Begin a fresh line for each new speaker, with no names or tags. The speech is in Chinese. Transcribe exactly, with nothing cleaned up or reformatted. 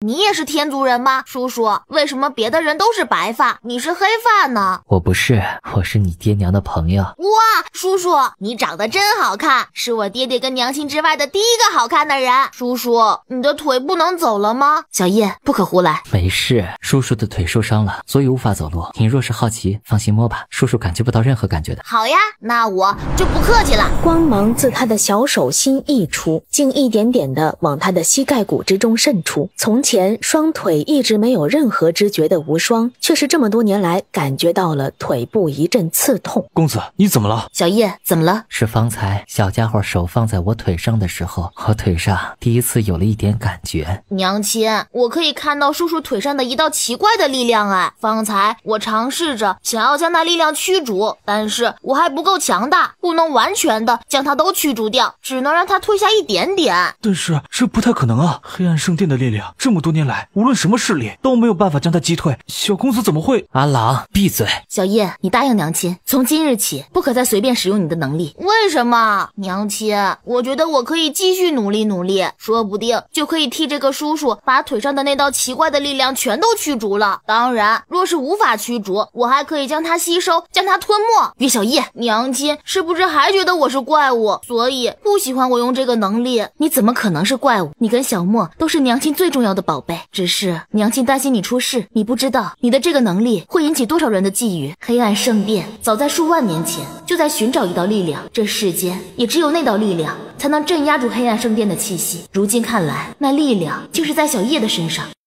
你也是天族人吗？叔叔，为什么别的人都是白发，你是黑发呢？
我不是，我是你爹娘的朋友。
哇，叔叔，你长得真好看，是我爹爹跟娘亲之外的第一个好看的人。叔叔，你的腿不能走了吗？小叶，不可胡来。
没事，叔叔的腿受伤了，所以无法走路。你若是好奇，放心摸吧，叔叔感觉不到任何感觉的。
好呀，那我就不客气了。
光芒自他的小手心溢出，竟一点点的往他的膝盖骨之中渗出。从前双腿一直没有任何知觉的无双，却是这么多年来感觉到了腿部一阵刺痛。
公子，你怎么了？
小叶，怎么了？
是方才小家伙手放在我腿上的时候，我腿上第一次有了一点感觉。
娘亲，我可以看到叔叔腿上的一道奇怪的力量哎！方才我尝试着想要将那力量驱逐，但是我还不够强大，不能完全的将它都驱逐掉，只能让它退下一点点。
但是这不太可能啊！黑暗圣殿的力量这么多年来，无论什么势力都没有办法将它击退，小公子怎么会？
阿郎，闭嘴！
小叶，你答应娘亲，从今日起不可再随便使用你的能力。为什么？娘亲，我觉得我可以继续努力努力，说不定就可以替这个叔叔把腿上的那道奇怪的力量全都驱逐了。当然，若是无法驱逐，我还可以将它吸收，将它吞没。岳小叶，娘亲是不是还觉得我是怪物，所以不喜欢我用这个能力？你怎么可能是怪物？你跟小莫都是娘亲最重要的宝贝，只是娘亲担心你出事，你不知道你的这个能力会引起多少人的觊觎。黑暗圣殿早在数万年前就在寻找一道力量，这世间也只有那道力量才能镇压住黑暗圣殿的气息。如今看来，那力量竟是在小叶的身上。